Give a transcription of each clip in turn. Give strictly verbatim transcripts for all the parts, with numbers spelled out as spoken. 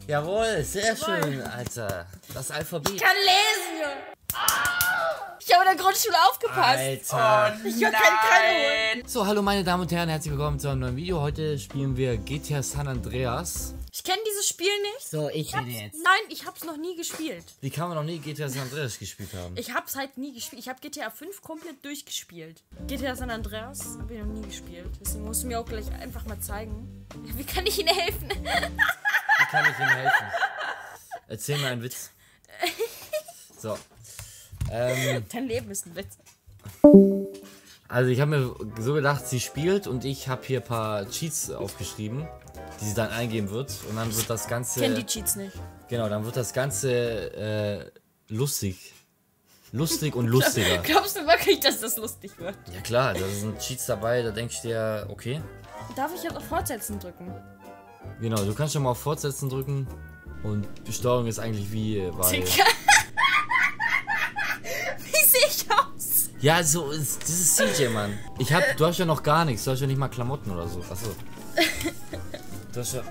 Jawohl, sehr schön, Alter. Das Alphabet. Ich kann lesen, Junge. Ich habe in der Grundschule aufgepasst. Alter. Oh, ich kann keine holen. So, hallo meine Damen und Herren, herzlich willkommen zu einem neuen Video. Heute spielen wir G T A San Andreas. Ich kenne dieses Spiel nicht. So, ich rede jetzt. Nein, ich hab's noch nie gespielt. Wie kann man noch nie G T A San Andreas gespielt haben? Ich hab's halt nie gespielt. Ich habe G T A fünf komplett durchgespielt. G T A San Andreas habe ich noch nie gespielt. Deswegen musst du mir auch gleich einfach mal zeigen. Wie kann ich Ihnen helfen? Wie kann ich Ihnen helfen? Erzähl mir einen Witz. So. Ähm, Dein Leben ist ein Witz. Also ich habe mir so gedacht, sie spielt und ich habe hier ein paar Cheats aufgeschrieben, die sie dann eingeben wird und dann wird das Ganze... Ich kenn die Cheats nicht. Genau, dann wird das Ganze äh, lustig. Lustig und lustiger. Glaubst du wirklich, dass das lustig wird? Ja klar, da sind Cheats dabei, da denkst du dir, okay. Darf ich jetzt auf Fortsetzen drücken? Genau, du kannst schon mal auf Fortsetzen drücken und die Steuerung ist eigentlich wie bei... Wie sehe ich aus? Ja, so ist dieses C J, Mann. Ich hab, du hast ja noch gar nichts, du hast ja nicht mal Klamotten oder so. Achso. Du hast ja...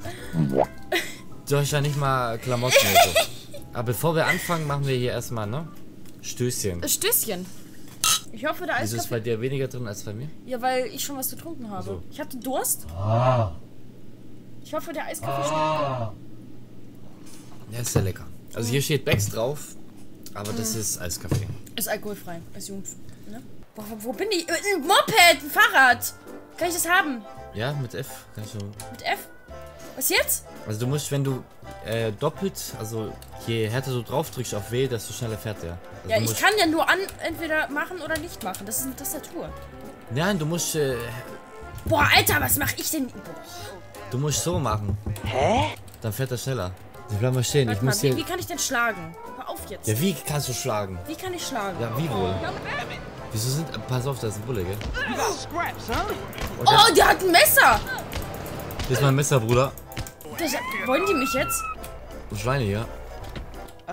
Du hast ja nicht mal Klamotten oder so. Aber bevor wir anfangen, machen wir hier erstmal, ne? Stößchen. Stößchen. Ich hoffe, der Eiskaffee... Wieso ist bei dir weniger drin als bei mir? Ja, weil ich schon was getrunken habe. So. Ich hatte Durst. Ah. Ich hoffe, der Eiskaffee schmeckt. Ja, ist sehr lecker. Also hier steht Becks drauf, aber mhm. das ist Eiskaffee. Ist alkoholfrei, ist jung. Ne? Boah, wo bin ich? Ein Moped, ein Fahrrad. Kann ich das haben? Ja, mit F. Kannst du. Mit F? Was jetzt? Also du musst, wenn du äh, doppelt, also je härter du drauf drückst auf W, desto schneller fährt der. Also ja, ich kann ja nur an, entweder machen oder nicht machen. Das ist eine Tastatur. Nein, du musst... Äh, Boah, Alter, was mache ich denn? Boah. Du musst so machen. Hä? Dann fährt er schneller. Ich bleib mal stehen. Warte ich mal, muss wie, hier... wie kann ich denn schlagen? Hör auf jetzt. Ja, wie kannst du schlagen? Wie kann ich schlagen? Ja, wie wohl? Wieso sind... Äh, pass auf, da ist ein Bulle, gell? Oh, oh, der hat ein Messer! Hier ist mein Messer, Bruder. Das, wollen die mich jetzt? Und Schweine hier. Äh...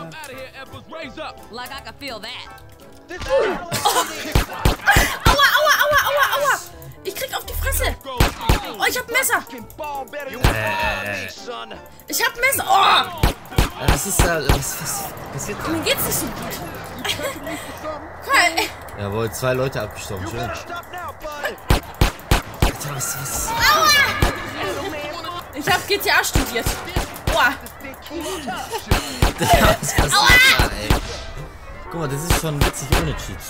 Aua, aua, aua, aua, aua! Ich krieg auf die Fresse! Oh, ich hab ein Messer! Äh. Ich hab ein Messer! Oh! Was ist da... Was, was passiert da? Mir geht's nicht so gut. Cool. Jawohl, zwei Leute abgestochen. Schön. Alter, was, was? Aua! Ich hab G T A studiert. Aua! Was passiert da, ey? Guck mal, das ist schon witzig ohne Cheats.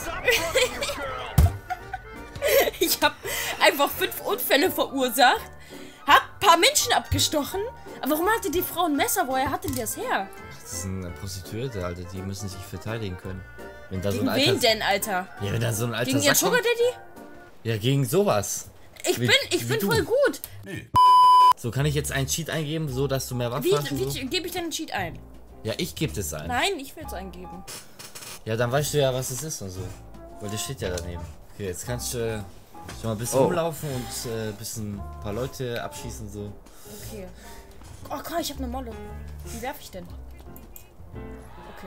Ich hab einfach fünf Unfälle verursacht. Hab ein paar Menschen abgestochen. Aber warum hatte die Frau ein Messer? Woher hatte die das her? Das sind Prostituierte, Alter. Die müssen sich verteidigen können. Wenn da Gegen so ein alter... wen denn, Alter? Ja, wenn da so ein alter Gegen ihren Sack Sugar kommt. Daddy? Ja, gegen sowas. Ich Wie- bin, ich wie bin du. voll gut. Nee. So, kann ich jetzt einen Cheat eingeben, so dass du mehr Waffen Wie, hast und so? wie gebe ich denn einen Cheat ein? Ja, ich gebe das ein. Nein, ich will es eingeben. Ja, dann weißt du ja, was es ist und so. Weil das steht ja daneben. Okay, jetzt kannst du äh, schon mal ein bisschen Oh. rumlaufen und äh, ein bisschen ein paar Leute abschießen so. Okay. Oh Gott, ich habe eine Molle. Wie werfe ich denn? Okay.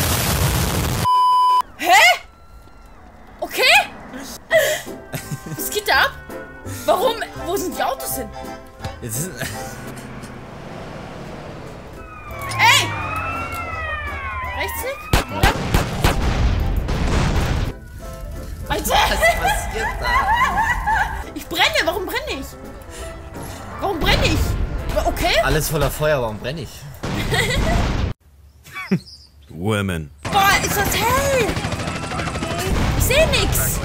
Hä? Okay? Was geht da ab? Warum? Wo sind die Autos hin? Jetzt sind... Ey! Rechtsklick? Oder? Alter! Was passiert da? Ich brenne! Warum brenne ich? Warum brenne ich? Okay? Alles voller Feuer, warum brenne ich? Women. Boah, ist das hell! Ich sehe nix!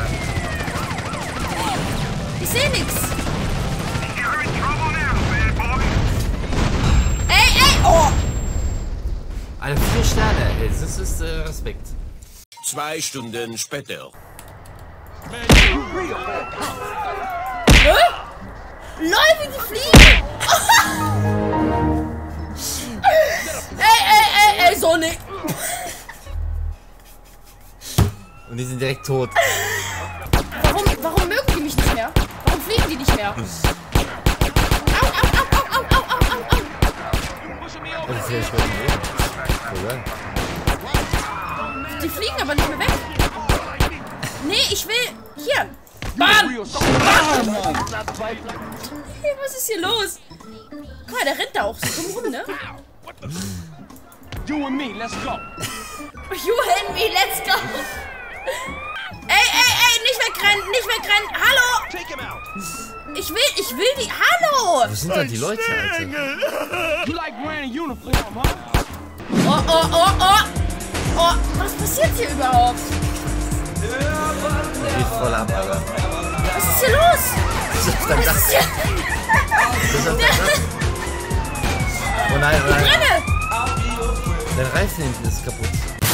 Ich sehe nix! Ey, ey! Oh! Alter, vier Sterne, ey, das ist äh, Respekt. Zwei Stunden später. Hä? Lol, wie die fliegen! Ey, ey, ey, ey, Sonic! Und die sind direkt tot. Warum, warum mögen die mich nicht mehr? Warum fliegen die nicht mehr? Au, au, au, au, au, au, au, au, au. Oh, die fliegen schon wieder. Voll geil. Die fliegen aber nicht mehr weg. Nee, ich will... Hier! Bam! Bam! Was ist hier los? Guck mal, der rennt da auch so dumm rum, ne? You and me, let's go. You and me, let's go. Ey, ey, ey, nicht wegrennen, nicht wegrennen. Hallo. Take him out. Ich will, ich will die. Hallo. Wo sind da die Leute, Alter? You like wearing a uniform, huh? Oh, oh, oh, oh. Oh, was passiert hier überhaupt? Geht voll ab, Alter. Was ist hier los? Was ist denn Was das? ist hier? Was ist denn das? Oh nein, oh nein. Brenne. Der Reifen hinten ist kaputt.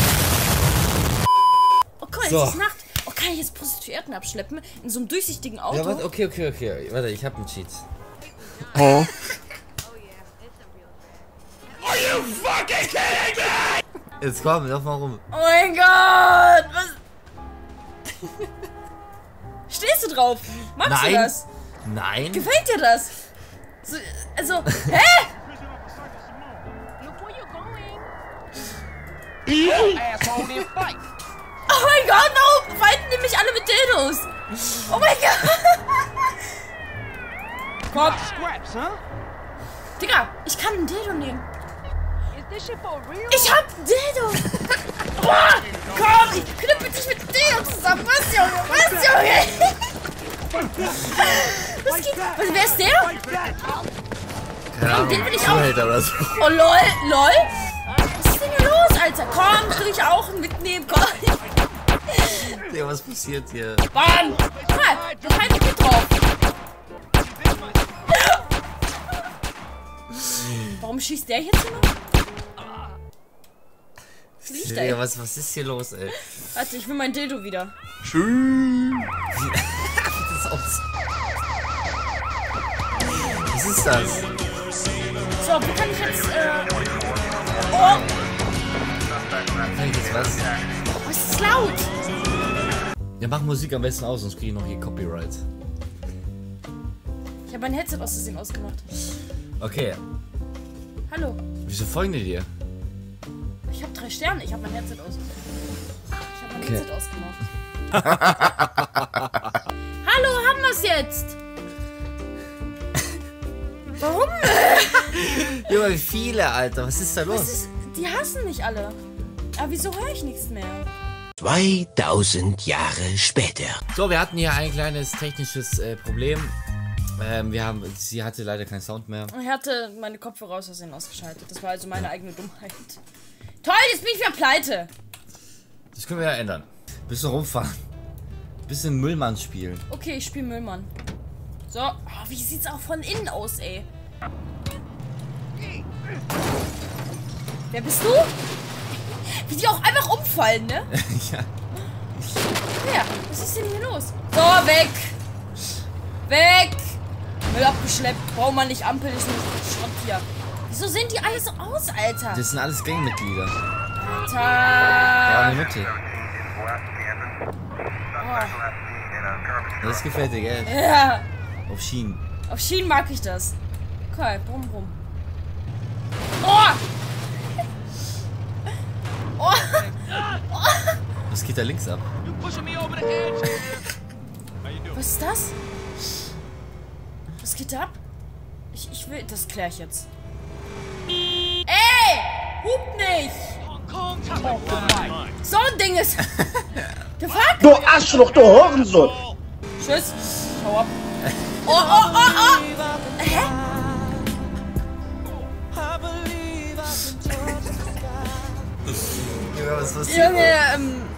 Oh, guck mal, So. jetzt ist Nacht. Oh, kann ich jetzt Prostituierten abschleppen? In so einem durchsichtigen Auto? Ja, warte, okay, okay, okay. Warte, ich hab einen Cheat. Oh. Jetzt komm, lauf mal rum. Oh mein Gott! Was? Stehst du drauf? Magst Nein. du das? Nein. Gefällt dir das? So, also, hä? Asshole, then fight. Oh mein Gott, no! Fighten die mich alle mit Dildos? Oh mein Gott! Komm, Scraps, huh? Digga, ich kann ein Dildo nehmen. Ich hab ein Dildo! Boah, komm, ich knüppel dich mit Dildo zusammen. Was, Junge? Was, Junge? Was geht? Was, wer ist der? Keine Ahnung, den will ich auch. Zuhälter oder so. Oh, lol, lol. Was ist denn hier los, Alter? Komm, ich will dich auch mitnehmen, komm. Digga, was passiert hier? Mann! Guck mal, der Feind geht drauf. Warum schießt der jetzt immer? Was liegt da? Digga, was, was ist hier los, ey? Warte, ich will mein Dildo wieder. Wie sieht das aus? Was ist das? So, wie kann ich jetzt, äh... Oh, Kann ich jetzt was? was ist laut? Ja, mach Musik am besten aus, sonst krieg ich noch hier Copyright. Ich habe mein Headset aus Versehen ausgemacht. Okay, Hallo, wieso folgen die dir? ich habe drei Sterne. Ich habe mein Headset aus. Ich habe mein Okay. Headset ausgemacht. Hallo, haben wir's jetzt? Warum? Junge, wie viele, Alter, was ist da Was los? ist, die hassen mich alle. Aber wieso höre ich nichts mehr? zweitausend Jahre später. So, wir hatten hier ein kleines technisches äh, Problem. Ähm, wir haben, sie hatte leider keinen Sound mehr. Ich hatte meine Kopfhörer aus Versehen ausgeschaltet. Das war also meine eigene Dummheit. Toll, jetzt bin ich wieder pleite. Das können wir ja ändern. Bisschen rumfahren. Bisschen Müllmann spielen. Okay, ich spiele Müllmann. So, oh, wie sieht's auch von innen aus, ey? Wer bist du? Wie die auch einfach umfallen, ne? Ja. Ja, was ist denn hier los? So, weg! Weg! Müll abgeschleppt. Braucht man nicht Ampel, ist nur Schrott hier. Wieso sehen die alle so aus, Alter? Das sind alles Gangmitglieder. Alter! Ja, eine Mitte. Das gefällt dir, gell? Ja, Auf Schienen. auf Schienen mag ich das. Okay, brumm, brumm. Oh! Oh! Was geht da links ab? You pushing me over the edge. Was ist das? Was geht da ab? Ich, ich will, das kläre ich jetzt. Ey! Hup nicht! So ein Ding ist... The fuck? Du Arschloch, du Hurensohn! Tschüss. Schau ab. Oh, oh, oh, oh! Hä? Ja, was, was Junge, ähm...